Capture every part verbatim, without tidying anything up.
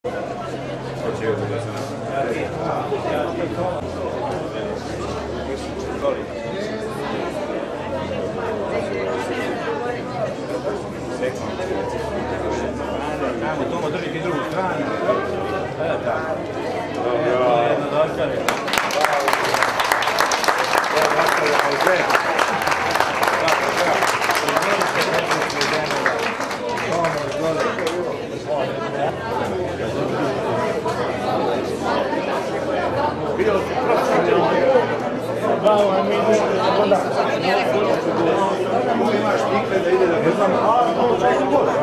Ajmo, Tomo, držite drugu stranu. Evo tako. Dobro. Jedno dočare. Evo, nastavljamo u dve. Tako, tako. Tomo, izvoli. Bilo si profesionalno. Bravo, a mi idemo onda. Imaš tikve da ide da gledam. A, ovo da ide gore.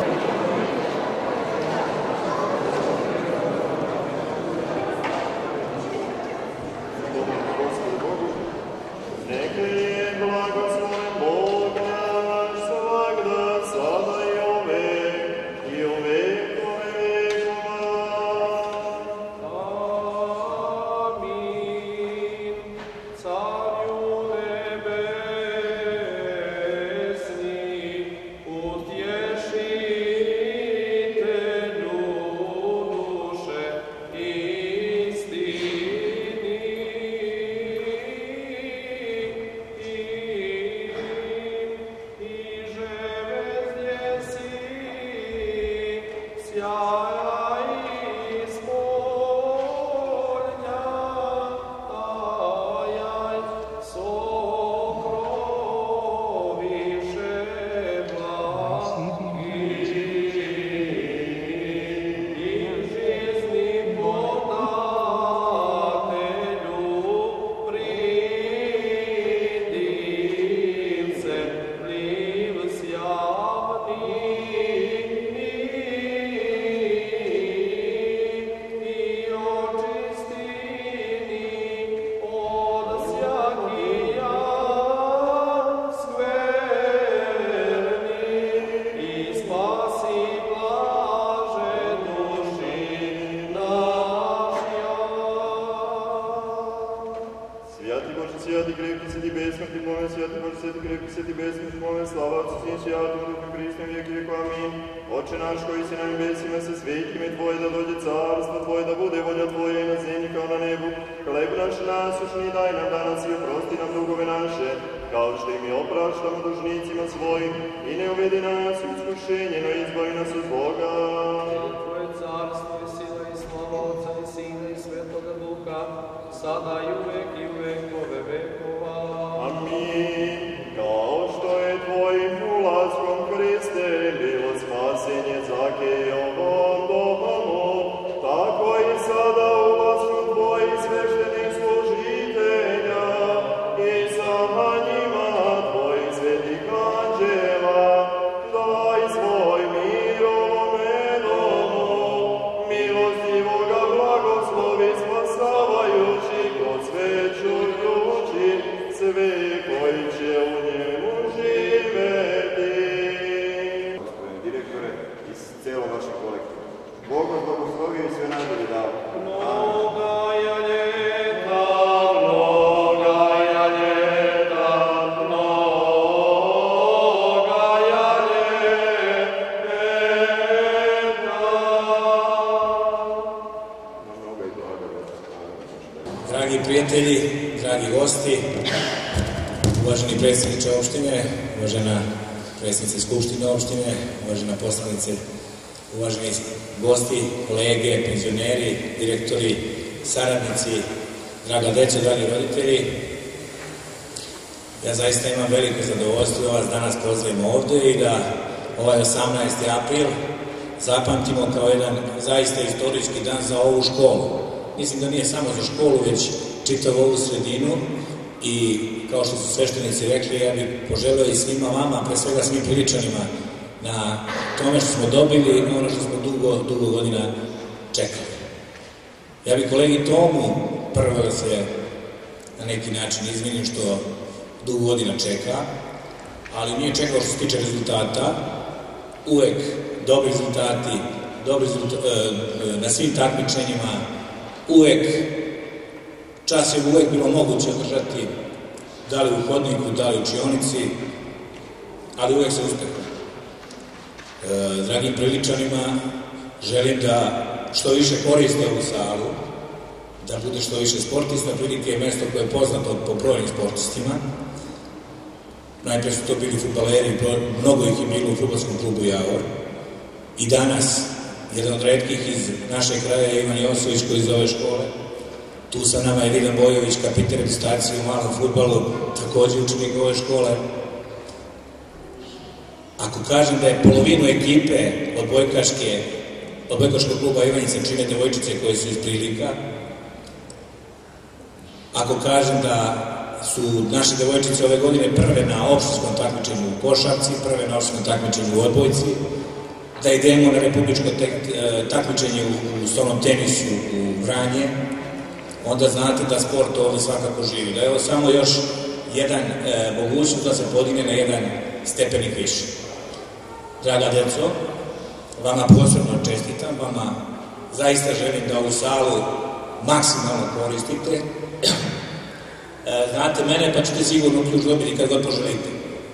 Oče naš koji si na nebesima, se sveti ime Tvoje, da dođe carstvo Tvoje, da bude volja Tvoja i na zemlji kao na nebu. Hleb naš nasušni daj nam danas i oprosti nam dugove naše, kao što i mi opraštamo dužnicima svojim. I ne uvedi nas u iskušenje, no izbavi nas od zloga. Tvoje carstvo i sila i slava Otca i Sina i Svetoga Duha, sada i uvek i u vekove vekova. Amin. Kao što je Tvojim ulaskom, Hriste, bilo spasenje Zakejovom domu, tako i sada ulaskom Tvojih sveštenih služitelja i sa njima Tvojih svetih anđela, daj svoj mir ovome domu, milostivoga blagoslovi spasavajući, prosvećujući sve koji će u njemu živeti. Gospodine direktore i celom vašem kolektivu, Bog vas blagoslovio i sve najbolje dao. Mnoga je ljeta, mnoga je ljeta, mnoga je ljeta. Mnoga i blaga. Dragi prijatelji, dragi gosti, uvaženi predsjedniče opštine, uvažena predsjednice Skupštine opštine, uvažena poslanice, uvaženi gosti, kolege, penzioneri, direktori, saradnici, draga deco, dragi roditelji, ja zaista imam veliko zadovoljstvo da vas danas pozdravimo ovde i da ovaj osamnaesti april zapamtimo kao jedan zaista istorijski dan za ovu školu. Mislim da nije samo za školu, već čitavu ovu sredinu i kao što su sveštenici rekli, ja bih poželeo i svima vama, pre svega svim Priličanima, na tome što smo dobili ono što smo dugo, dugo godina čekali. Ja bih kolegi Tomu prvo da se na neki način izvinim što dugo godina čeka, ali nije čekao što se tiče rezultata, uvek dobri rezultati, dobri rezultati na svim takmičenjima, uvek čas je uvek bilo moguće održati, da li u hodniku, da li u učionici, ali uvek se uspeh. Dragim Priličanima želim da što više koriste ovu salu, da bude što više sportista, prilike je mesto koje je poznato po brojnim sportistima. Najprej su to bili fudbaleri, mnogo ih je bilo u fudbalskom klubu Javor. I danas, jedan od retkih iz našeg kraja je Ivan Josović koji iz ove škole. Tu sa nama je Viljan Bojović, kapitan reprezentacije u malom fudbalu, takođe učenik ove škole. Ako kažem da je polovinu ekipe od Bojkaške, od Bojkaškog kluba Ivanjica čine devojčice koje su iz Prilika, ako kažem da su naše devojčice ove godine prve na opštinskom takmičenju u košarci, prve na opštinskom takmičenju u odbojci, da idemo na republičko takmičenje u stolnom tenisu u Vranje, onda znate da sport ovde svakako živi. Da je ovo samo još jedan mogućnost da se podigne na jedan stepenik više. Draga deco, vama posebno čestitam, vama zaista želim da ovu salu maksimalno koristite. Znate mene, pa ćete sigurno ključ dobiti kad god poželite.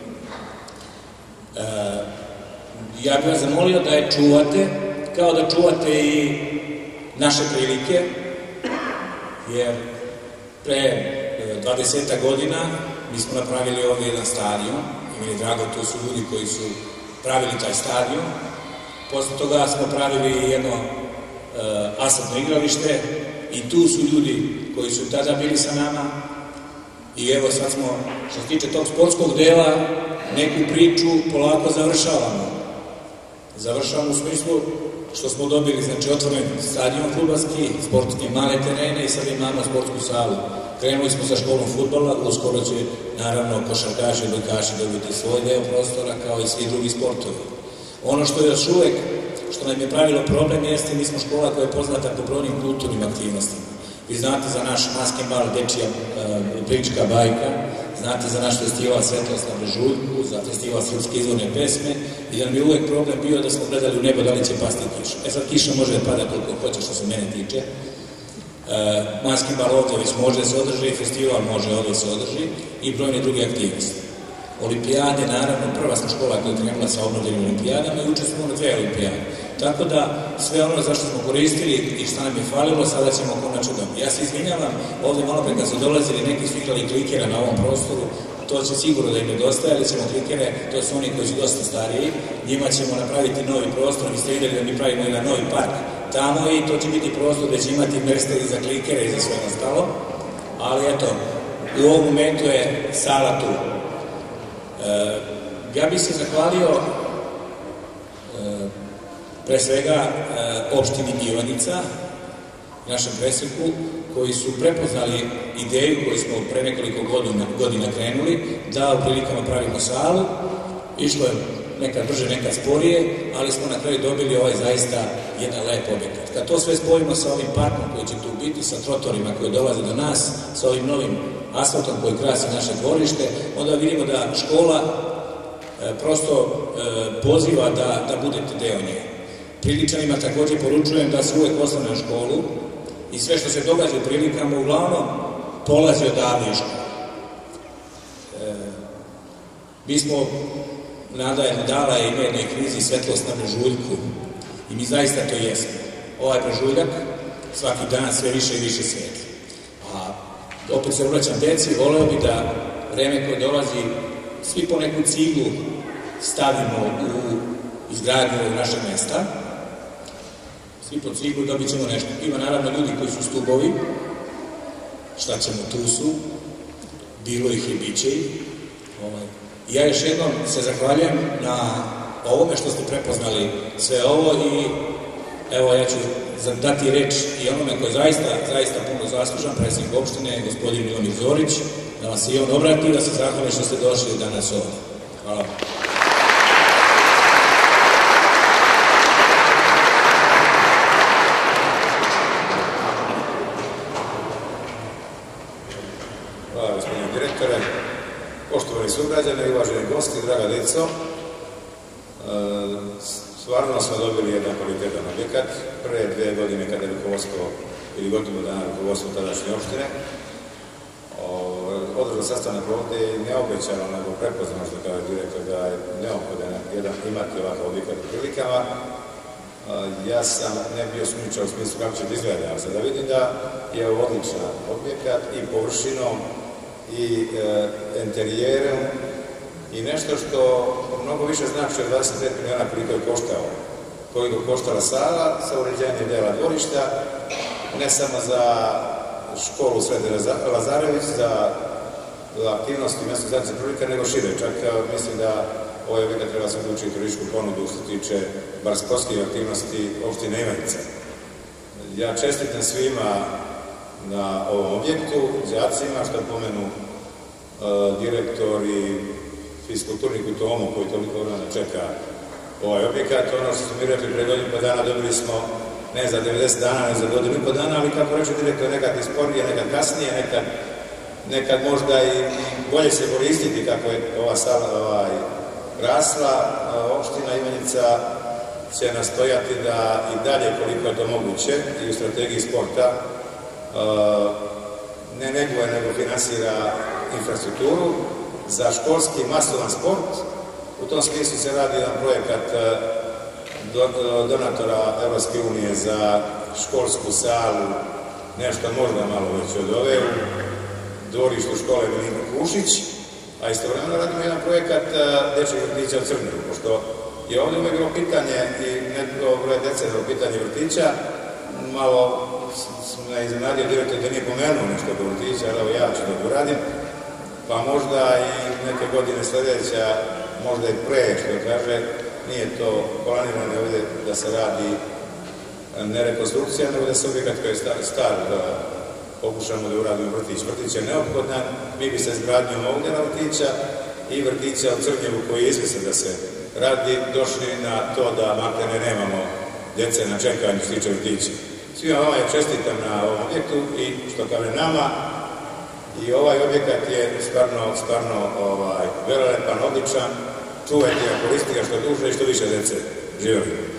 Ja bih vas zamolio da je čuvate, kao da čuvate i naše prilike, jer pre dvadesetak godina mi smo napravili ovdje jedan stadion i mi je drago, to su ljudi koji su pravili taj stadion. Posle toga smo pravili jedno asfaltno igralište i tu su ljudi koji su tada bili sa nama. I evo sad smo, što se tiče tog sportskog dela, neku priču polako završavamo. Završavamo u smislu što smo dobili, znači, otvoren stadion fudbalski, sportske male terene i sad imamo sportsku salu. Krenuli smo sa školom fudbala, uskoro će, naravno, košarkaši i bojkaši dobiti svoj deo prostora, kao i svi drugi sportovi. Ono što je još uvek, što nam je pravilo problem, jeste mi smo škola koja je poznata po brojnim kulturnim aktivnostima. Vi znate za naš maskenbal, dečija prička bajka, znate za naš festival Svetlost na Brežuljku, za festival srpske izvorne pesme i da nam je uvek problem bio da smo gledali u nebo da li će pasti kiša. E sad kiša može da pada koliko hoće što se mene tiče. Maskenbal ovdje već može da se održi, festival može ovdje da se održi i brojne druge aktivnosti. Olimpijade, naravno, prva smo škola koja je krenula sa obnovljenim olimpijadama i učestvujemo na dve olimpijade. Tako da sve ono zašto smo koristili i što nam je falilo, sada ćemo konačno dobiti. Ja se izvinjavam, ovdje malo pre kad su dolazili neki su igrali klikera na ovom prostoru, to će sigurno da im nedostaje, ali ćemo klikere, to su oni koji su dosta stariji, njima ćemo napraviti novi prostor, vi ste vidjeli da mi pravimo jedan novi park tamo i to će biti prostor gde će imati mesteri za klikere i za sve ostalo, ali eto, u ovom momentu je sala tu. Ja bih se zahvalio pre svega opštini Ivanjica, našem preseku, koji su prepoznali ideju koju smo pre nekoliko godina krenuli, da u prilikama pravimo salu, išlo je nekad brže, nekad sporije, ali smo na kraju dobili ovaj zaista jedan lep objekat. Kad to sve spojimo sa ovim parkom koji će tu biti, sa trotorima koji dolaze do nas, sa ovim novim asfaltom koji krasi naše dvorište, onda vidimo da škola prosto poziva da budete deo nje. Priličanima takođe poručujem da se uvek ostane u školu i sve što se događa u prilikama uglavnom polazi odavde iz škole. Mi smo nadajemo dala je ime jednoj knjizi Svetlost na Brežuljku i mi zaista to jesmo. Ovaj Brežuljak svaki dan sve više i više svetli. A opet se obraćam deci, voleo bi da vreme koje dolazi svi po neku ciglu stavimo u izgradnju ovog našeg mesta. Svi po ciglu dobit ćemo nešto. Ima naravno ljudi koji su stubovi, šta ćemo, tu su, bilo ih i bit će ih. Ja još jednom se zahvaljujem na ovome što ste prepoznali sve ovo i evo ja ću dati reč i onome koji je zaista, zaista puno zaslužan, predsjednik opštine, gospodin Milomir Zorić, da vam se i on obrati i da se zahvali što ste došli danas ovdje. Hvala. Hvala, gospodine direktore. Poštovani sugrađani i uvaženi gosti, draga deco, stvarno smo dobili jedan kvalitetan objekat. Pre dve godine kada je rukovodstvo, ili gotovo dana rukovodstvo tadašnje opštine, održao sastanak ovde i ne obećano, nego prepoznano što kao direktor da je neophodan jedan imati ovakav objekat u prilikama. Ja sam ne bio sumnjičao u smislu kako će da izgleda, ali sada vidim da je ovo odličan objekat i površinom i enterijerom i nešto što mnogo više znači od dvadeset pet miliona koliko je koštao, koliko je koštala sala sa uređenjem dela dvorišta, ne samo za školu Sveti Lazarević, za aktivnosti mjesto zajednice prilika, nego šire. Čak mislim da ovaj objekat treba se uključiti u turističku ponudu što se tiče bar sportskih aktivnosti opštine Ivanjica. Ja čestitam svima na ovom objektu, đacima, što pomenu direktor i fiskulturnik u Tomu koji toliko vremena čeka ovaj objekat. Ono što smo mi rekli pre godinu i po dana dobili smo ne za devedeset dana, ne za godinu i po dana, ali kako reče direktor, nekad i sporije, nekad kasnije, nekad, nekad možda i bolje se koristiti kako je ova sala ovaj, rasla. Opština Ivanjica će nastojati da i dalje koliko je to moguće i u strategiji sporta ne neguje nego finansira infrastrukturu za školski masovan sport. U tom smislu se radi jedan projekat donatora Evropske unije za školsku salu, nešto možda malo već od ove, u dvorištu škole Milinko Kušić, a istovremeno radimo jedan projekat dečjeg vrtića u Crnjevu, pošto je ovdje uvijek bilo pitanje i neko broj dece je pitanje vrtića, malo me iznenadio direktor da nije pomenuo nešto oko vrtića, ali evo ja ću da uradim, pa možda i neke godine sljedeća, možda i pre, što kaže, nije to planirano ovdje da se radi ne rekonstrukcija, nego da se objekat koji je star, da pokušamo da uradimo vrtić. Vrtić je neophodan, mi bi se izgradnjom ovdje na vrtića i vrtića u Crnjevu koji je izmislen da se radi, došli na to da maltene nemamo djece na čekanju što se tiče vrtića. Svima vama je čestitam na ovom objektu i što kaže nama, i ovaj objekat je stvarno, stvarno ovaj, velelepan, odličan, čuvajte ga, koristite ga što duže i što više djece. Živjeli!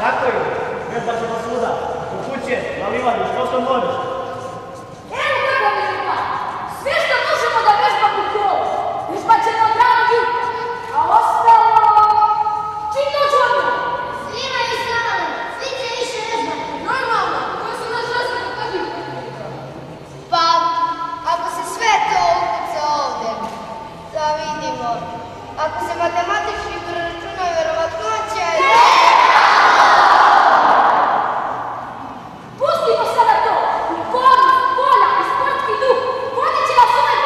Tako je, vježba ćemo svuda, u kuće, na livadi, što što možeš. Evo kako vježba, sve što možemo da vježba u kolu, vježba će nam rano jutro, a ostalo... Čim dođu odmah? Svima je strane, svi će više vježbati. Normalno, koji su naš razred prvi. Pa, ako se sve to ukuca ovde, da vidimo. Ako se matematički preračuna verovatnoća je... Pustimo sada to! I ponos, volja i sportski duh vodit će nas ove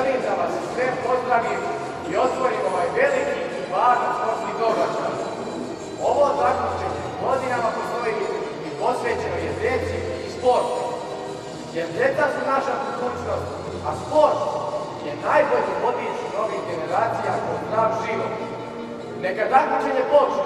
želim da vas sve pozdravim i otvorim ovaj veliki i važan sportski događaj. Ovo takmičenje godinama postoji i posvećeno je djeci i sportu. Jer djeca su naša budućnost, a sport je najbolji vodič novih generacija kroz zdrav život. Neka takmičenje počne!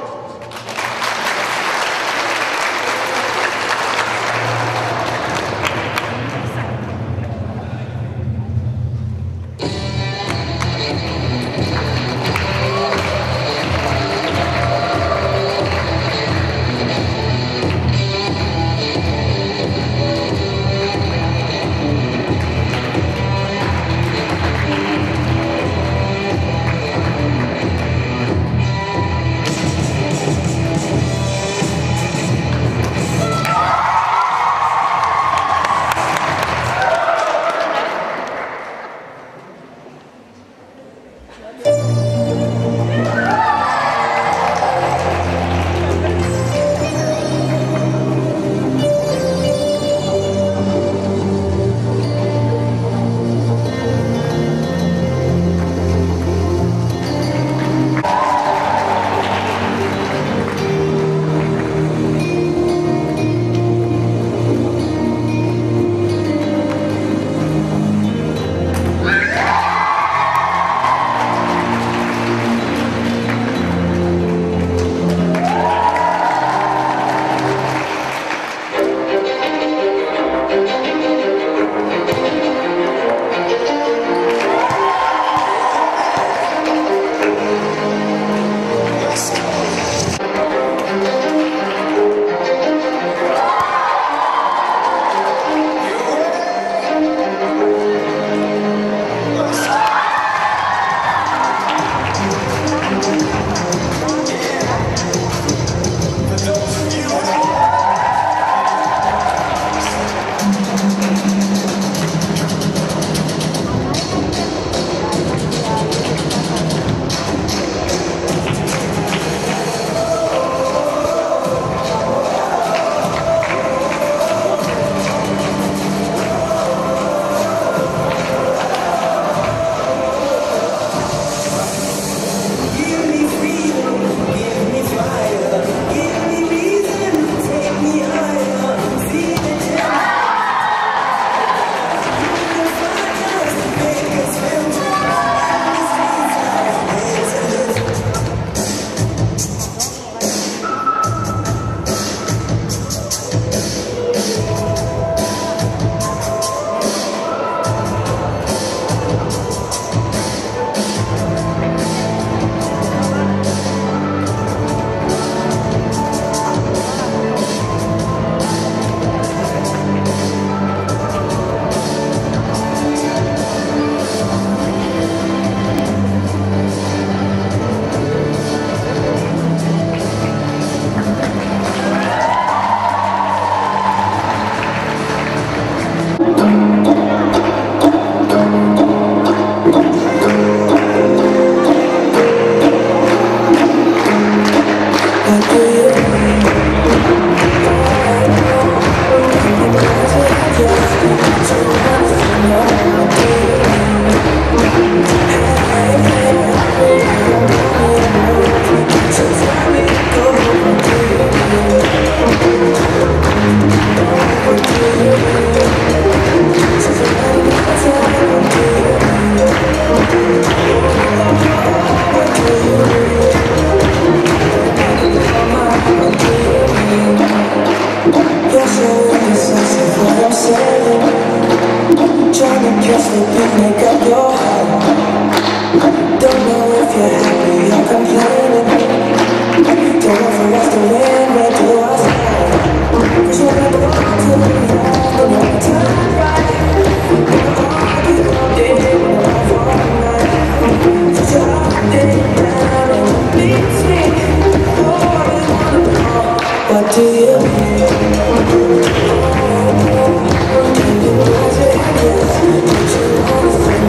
Don't you wanna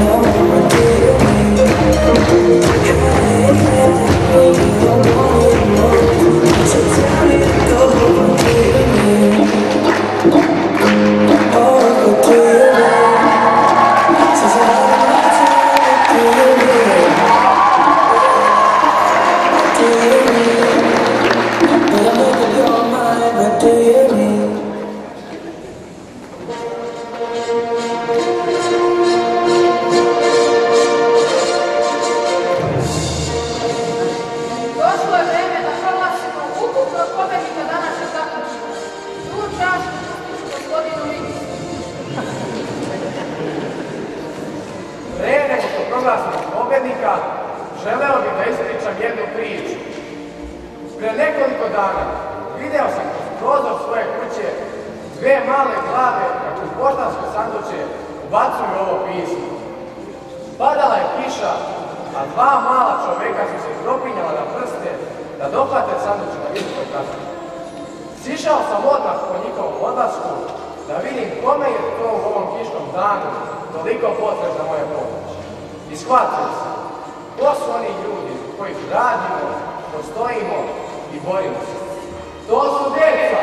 pobednika, želeo bih da ispričam jednu priču. Pre nekoliko dana video sam kroz prozor svoje kuće dve male glave kako u poštansko sanduče ubacuju ovo pismo. Padala je kiša, a dva mala čoveka su se propinjala na prste da dohvate sanduče na visokoj tački. Sišao sam odmah po njihovom odlasku da vidim kome je to u ovom kišnom danu toliko potrebna moja pomoć. I shvatio sam, to su oni ljudi koji radimo, postojimo i borimo se. To su djeca!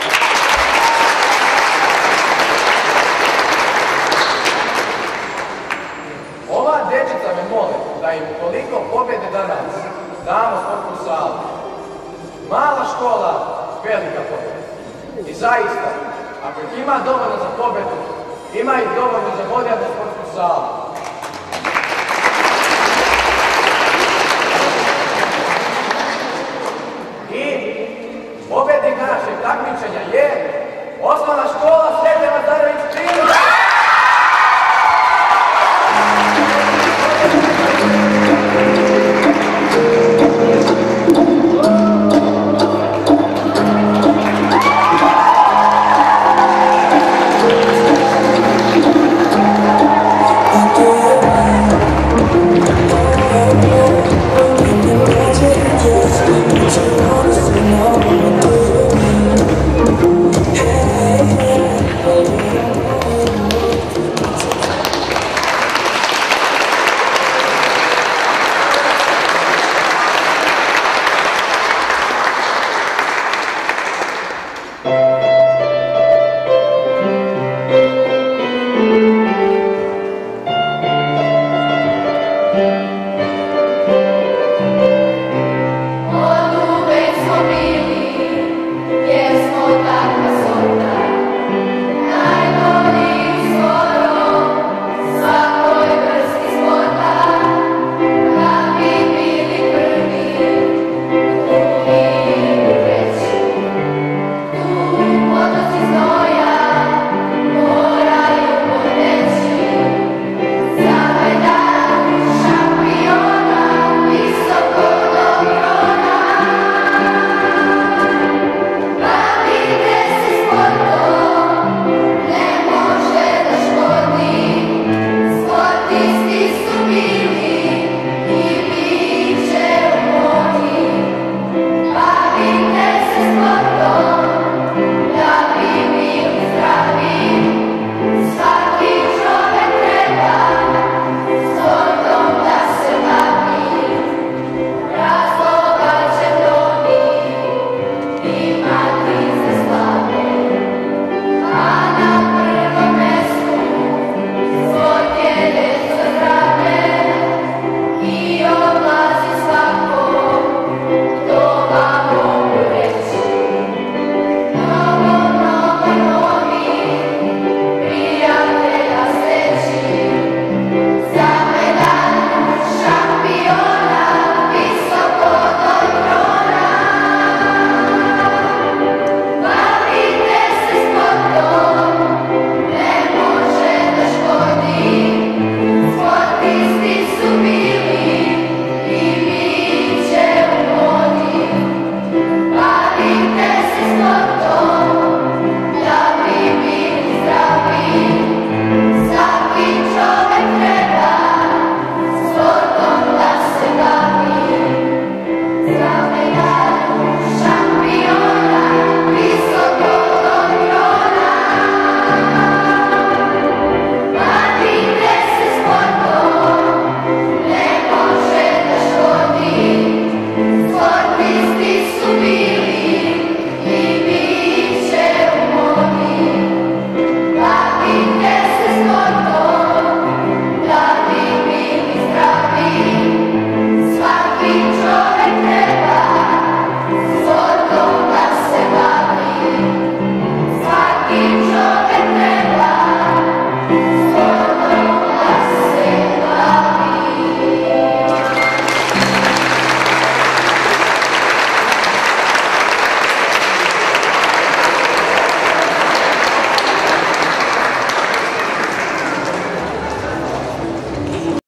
Ova dječica me mole da im koliko pobjede danas damo sportnu salu. Mala škola, velika pobjeda. I zaista, ako ih ima dovoljno za pobjedu, ima ih dovoljno za modernu sportsku salu.